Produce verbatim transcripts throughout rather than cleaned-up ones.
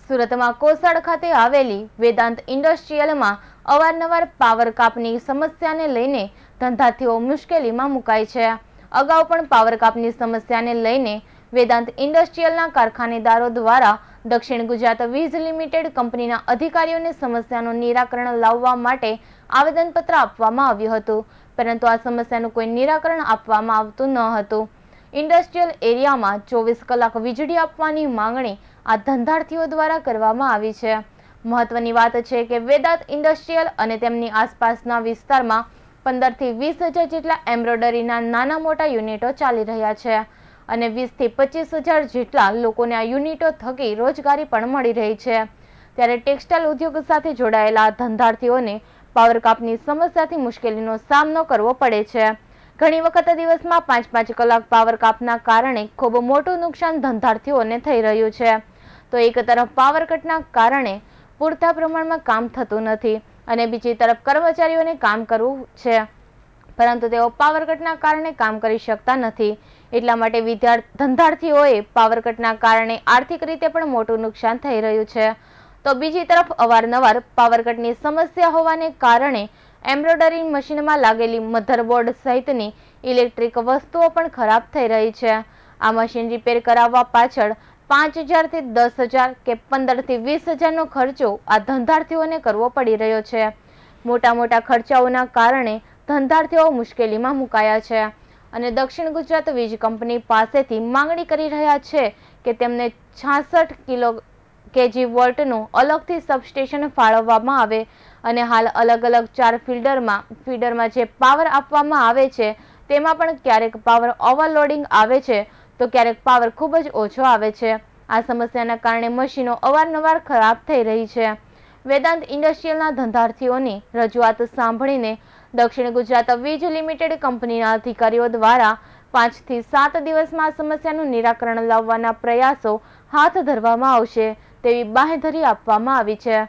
સુરતમાં કોસાડ ખાતે આવેલી વેદાંત ઇન્ડસ્ટ્રીયલમાં અવારનવાર પાવર કાપની સમસ્યાને લઈને ધંધાર્થીઓ મુશ્કેલીમાં મુકાય છે। અગાઉ પણ પાવર કાપની સમસ્યાને લઈને વેદાંત ઇન્ડસ્ટ્રીયલના કારખાનેદારો દ્વારા દક્ષિણ ગુજરાત વીજ લિમિટેડ કંપનીના અધિકારીઓને સમસ્યાનું નિરાકરણ લાવવા માટે આવેદનપત્ર આપવામાં આવ્યું હતું, પરંતુ આ સમસ્યાનું કોઈ નિરાકરણ આપવામાં આવતું ન હતું। ઇન્ડસ્ટ્રીયલ એરિયામાં ચોવીસ કલાક વીજળી આપવાની માંગણી આ ધંધાર્થીઓ દ્વારા કરવામાં આવી છે। મહત્વની વાત છે કે વેદાંત ઇન્ડસ્ટ્રીયલ અને તેમની આસપાસના વિસ્તારમાં પંદર થી વીસ હજાર જેટલા એમ્બ્રોઇડરીના નાના મોટા યુનિટો ચાલી રહ્યા છે અને વીસ થી પચીસ હજાર જેટલા લોકોને આ યુનિટો થકી રોજગારી પણ મળી રહી છે। ત્યારે ટેક્સટાઇલ ઉદ્યોગ સાથે જોડાયેલા ધંધાર્થીઓને પાવર કાપની સમસ્યાથી મુશ્કેલીનો સામનો કરવો પડે છે। ઘણી વખત દિવસમાં પાંચ પાંચ કલાક પાવર કાપના કારણે ખૂબ મોટું નુકસાન ધંધાર્થીઓને થઈ રહ્યું છે। તો એક તરફ પાવર કટના કારણે પૂરતા પ્રમાણમાં કામ થતું નથી અને બીજી તરફ કર્મચારીઓને કામ કરવું છે, પરંતુ તેઓ પાવર કટના કારણે કામ કરી શકતા નથી। એટલા માટે વિદ્યાર્થી ધંધાર્થીઓએ પાવર કટના કારણે આર્થિક રીતે પણ મોટું નુકસાન થઈ રહ્યું છે। તો બીજી તરફ અવારનવાર પાવર કટની સમસ્યા હોવાને કારણે એમ્બ્રોઇડરી મશીનમાં લાગેલી મધરબોર્ડ સહિતની ઇલેક્ટ્રિક વસ્તુઓ પણ ખરાબ થઈ રહી છે। આ મશીન રિપેર કરાવવા પાછળ પાંચ હજાર થી દસ હજાર કે પંદર થી વીસ હજારનો ખર્ચો આ ધંધાર્થીઓને કરવો પડી રહ્યો છે। મોટા મોટા ખર્ચાઓના કારણે ધંધાર્થીઓ મુશ્કેલીમાં મુકાયા છે અને દક્ષિણ ગુજરાત વીજ કંપની પાસેથી માંગણી કરી રહ્યા છે કે તેમને છાસઠ કિલો કેજી વોલ્ટનું અલગથી સબસ્ટેશન ફાળવવામાં આવે અને હાલ અલગ અલગ ચાર ફીડરમાં ફીડરમાં જે પાવર આપવામાં આવે છે તેમાં પણ ક્યારેક પાવર ઓવરલોડિંગ આવે છે તો ક્યારેક પાવર ખૂબ જ ઓછો આવે છે। આ સમસ્યાના કારણે મશીનો અવારનવાર ખરાબ થઈ રહી છે। વેદાંત ઇન્ડસ્ટ્રીયલના ધંધાર્થીઓની રજૂઆત સાંભળીને દક્ષિણ ગુજરાત વીજ લિમિટેડ કંપનીના અધિકારીઓ દ્વારા પાંચ થી સાત દિવસમાં આ સમસ્યાનું નિરાકરણ લાવવાના પ્રયાસો હાથ ધરવામાં આવશે તેવી બાંહેધરી આપવામાં આવી છે,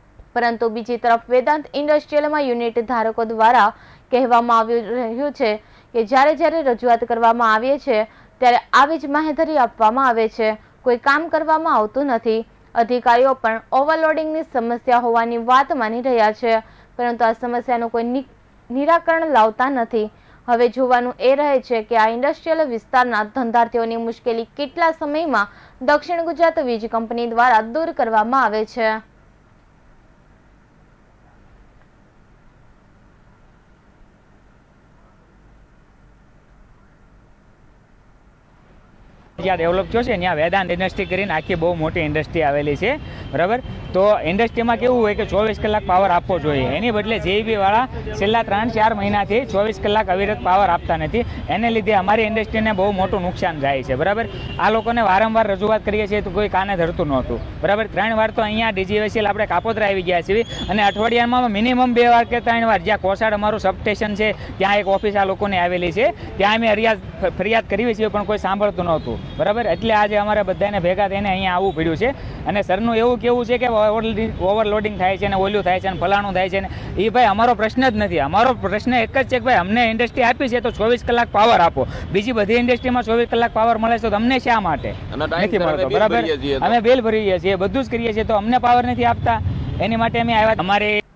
પરંતુ બીજી તરફ વેદાંત ઇન્ડસ્ટ્રીયલમાં યુનિટ ધારકો દ્વારા કહેવામાં આવી રહ્યું છે કે જ્યારે જ્યારે રજૂઆત કરવામાં આવે છે ત્યારે આવી જ બાંહેધરી આપવામાં આવે છે, કોઈ કામ કરવામાં આવતું નથી। અધિકારીઓ પણ ઓવરલોડિંગની સમસ્યા હોવાની વાત માની રહ્યા છે, પરંતુ આ સમસ્યાનું કોઈ નિરાકરણ લાવતા નથી। હવે જોવાનું એ રહે છે કે આ ઇન્ડસ્ટ્રીયલ વિસ્તારના ધંધાર્થીઓની મુશ્કેલી કેટલા સમયમાં દક્ષિણ ગુજરાત વીજ કંપની દ્વારા દૂર કરવામાં આવે છે। જ્યાં ડેવલપ થયો છે ત્યાં વેદાંત ઇન્ડસ્ટ્રી કરીને આખી બહુ મોટી ઇન્ડસ્ટ્રી આવેલી છે, બરાબર। તો ઇન્ડસ્ટ્રીમાં કેવું હોય કે ચોવીસ કલાક પાવર આપવો જોઈએ, એની બદલે જેઈબી વાળા છેલ્લા ત્રણ ચાર મહિનાથી ચોવીસ કલાક અવિરત પાવર આપતા નથી, એને લીધે અમારી ઇન્ડસ્ટ્રીને બહુ મોટું નુકસાન જાય છે, બરાબર। આ લોકોને વારંવાર રજૂઆત કરીએ છીએ તો કોઈ કાને ધરતું નહોતું, બરાબર। ત્રણ વાર તો અહીંયા ડીજીવીસીએલ આપણે કાપોદ્રા આવી ગયા છીએ અને અઠવાડિયામાં મિનિમમ બે વાર કે ત્રણ વાર જ્યાં કોસાડ અમારું સબ સ્ટેશન છે ત્યાં એક ઓફિસ આ લોકોની આવેલી છે, ત્યાં અમે ફરિયાદ ફરિયાદ કરીએ છીએ પણ કોઈ સાંભળતું નહોતું, બરાબર। એટલે આજે અમારે બધાને ભેગા થઈને અહીંયા આવવું પડ્યું છે અને સરનું એવું કેવું છે કે ઓવરલોડિંગ થાય છે ને ઓલું થાય છે ને ફલાણું થાય છે ને એ ભાઈ અમારો પ્રશ્ન જ નથી। અમારો પ્રશ્ન એક જ છે કે ભાઈ અમને ઇન્ડસ્ટ્રી આપી છે તો ચોવીસ કલાક પાવર આપો। બીજી બધી ઇન્ડસ્ટ્રીમાં ચોવીસ કલાક પાવર મળે છે તો અમને શા માટે નથી મળતો, બરાબર। અમે બિલ ભરીએ છીએ, બધું જ કરીએ છીએ, તો અમને પાવર નથી આપતા, એની માટે અમે આવ્યા। અમારે